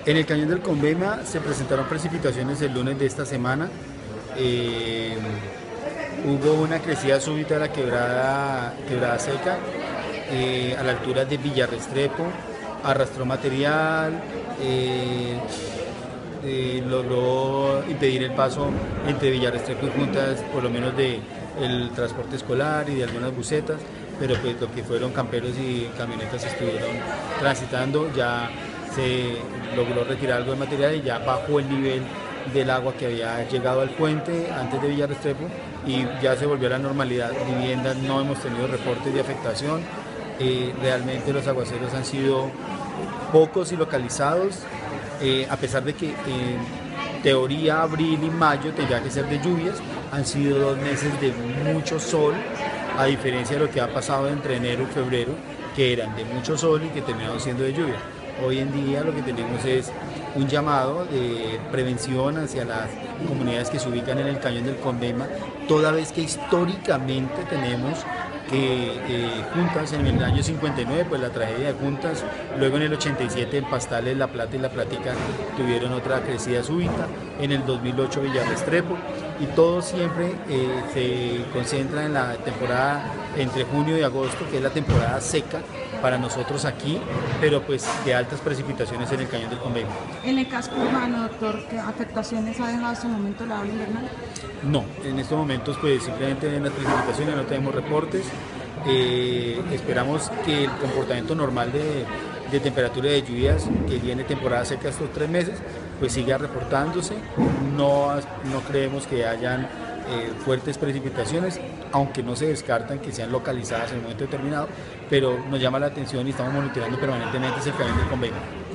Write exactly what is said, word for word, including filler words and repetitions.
En el Cañón del Convema se presentaron precipitaciones el lunes de esta semana. Eh, hubo una crecida súbita de la quebrada, quebrada seca eh, a la altura de Villarrestrepo, arrastró material, eh, eh, logró impedir el paso entre Villarrestrepo y Juntas, por lo menos de el transporte escolar y de algunas busetas, pero pues lo que fueron camperos y camionetas estuvieron transitando. Ya se logró retirar algo de material y ya bajó el nivel del agua que había llegado al puente antes de Villarrestrepo y ya se volvió a la normalidad. Viviendas, no hemos tenido reportes de afectación. Eh, realmente los aguaceros han sido pocos y localizados, eh, a pesar de que en teoría abril y mayo tendría que ser de lluvias. Han sido dos meses de mucho sol, a diferencia de lo que ha pasado entre enero y febrero, que eran de mucho sol y que terminaron siendo de lluvia. Hoy en día lo que tenemos es un llamado de prevención hacia las comunidades que se ubican en el Cañón del Convema, toda vez que históricamente tenemos que eh, Juntas en el año cincuenta y nueve, pues la tragedia de Juntas, luego en el ochenta y siete en Pastales, La Plata y La Plática tuvieron otra crecida súbita, en el dos mil ocho Villarrestrepo, y todo siempre eh, se concentra en la temporada entre junio y agosto, que es la temporada seca para nosotros aquí, pero pues de altas precipitaciones en el Cañón del Convema. En el casco urbano, doctor, ¿qué afectaciones ha dejado hasta el momento la ola invernal? No, en estos momentos pues simplemente en las precipitaciones no tenemos reportes. Eh, esperamos que el comportamiento normal de, de temperatura de lluvias, que viene temporada seca estos tres meses, pues siga reportándose. No, no creemos que hayan eh, fuertes precipitaciones, aunque no se descartan que sean localizadas en un momento determinado, pero nos llama la atención y estamos monitoreando permanentemente ese Cañón del Convema.